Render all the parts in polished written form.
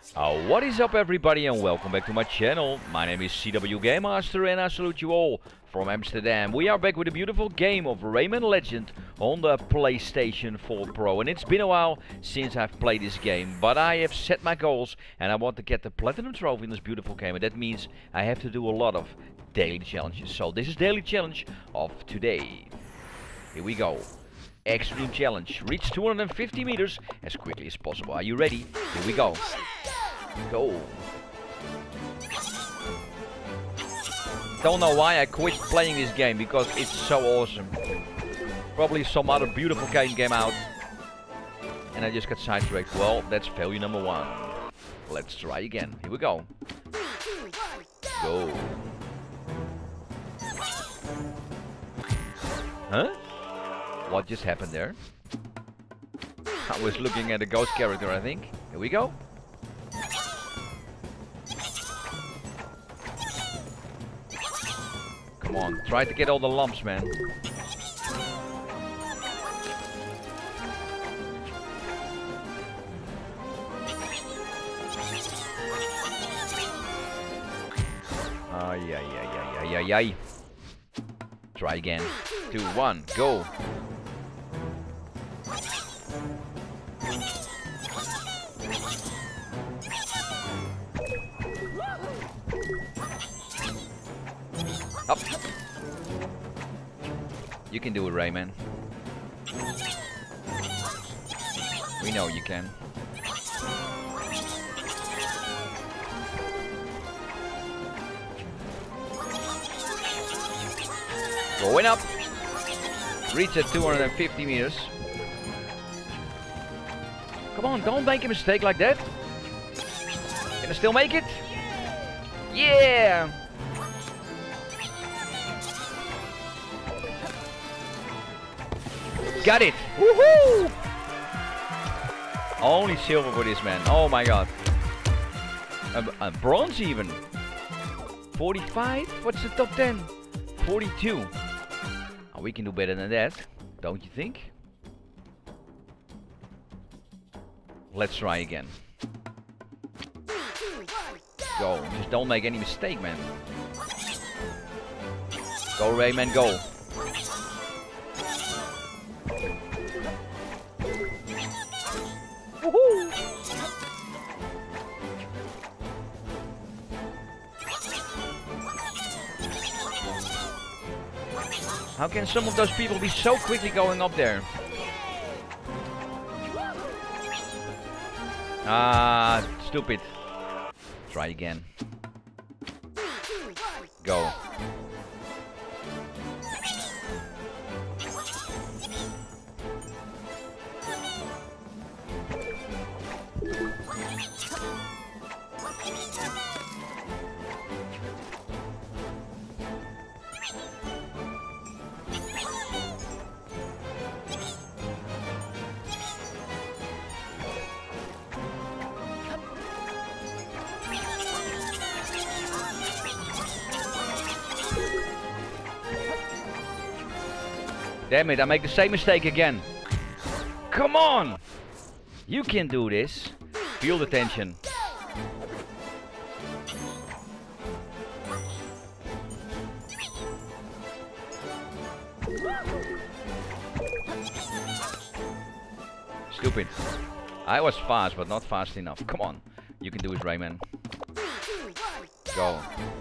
What is up, everybody, and welcome back to my channel. My name is CW Game Master and I salute you all from Amsterdam. We are back with a beautiful game of Rayman Legend on the PlayStation 4 Pro, and it's been a while since I've played this game, but I have set my goals and I want to get the Platinum Trophy in this beautiful game, and that means I have to do a lot of daily challenges. So this is daily challenge of today. Here we go. Extreme challenge. Reach 250 meters as quickly as possible. Are you ready? Here we go. Go. Don't know why I quit playing this game, because it's so awesome. Probably some other beautiful game came out and I just got sidetracked. Well, that's failure number one. Let's try again. Here we go. Go. Huh? What just happened there? I was looking at a ghost character, I think. Here we go. Come on, try to get all the lumps, man. Ay, ay, ay, ay, ay, ay, ay. Try again. 2, 1, go. Up. You can do it, Rayman. We know you can. Going up. Reach at 250 meters. Come on, don't make a mistake like that. Can I still make it? Yeah! Got it! Woohoo! Only silver for this, man. Oh my god. A bronze even. 45? What's the top 10? 42. Oh, we can do better than that, don't you think? Let's try again. Go. Just don't make any mistake, man. Go, Rayman, go. Woohoo! How can some of those people be so quickly going up there? Ah, stupid. Try again. Go. Damn it, I make the same mistake again. Come on! You can do this. Feel the tension. Stupid. I was fast, but not fast enough. Come on. You can do it, Rayman. Go.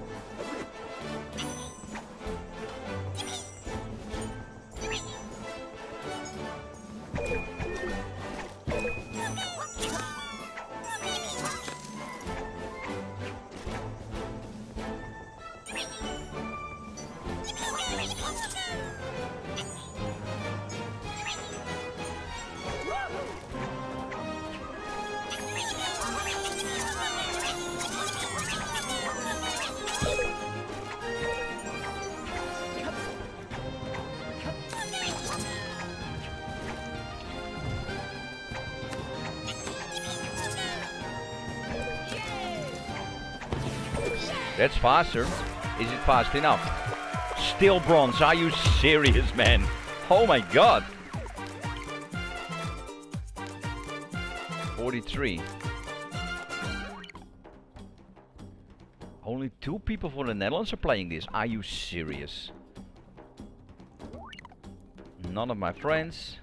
That's faster. Is it fast enough? Still bronze. Are you serious, man? Oh my god. 43. Only 2 people from the Netherlands are playing this. Are you serious? None of my friends.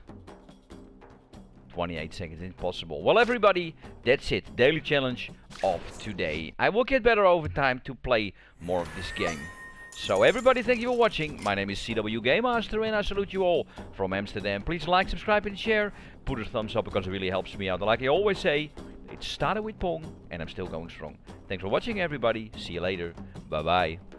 28 seconds, impossible. Well, everybody, that's it. Daily challenge of today. I will get better over time to play more of this game. So everybody, thank you for watching. My name is CW Game Master and I salute you all from Amsterdam. Please like, subscribe and share. Put a thumbs up because it really helps me out. And like I always say, it started with Pong and I'm still going strong. Thanks for watching, everybody. See you later. Bye bye.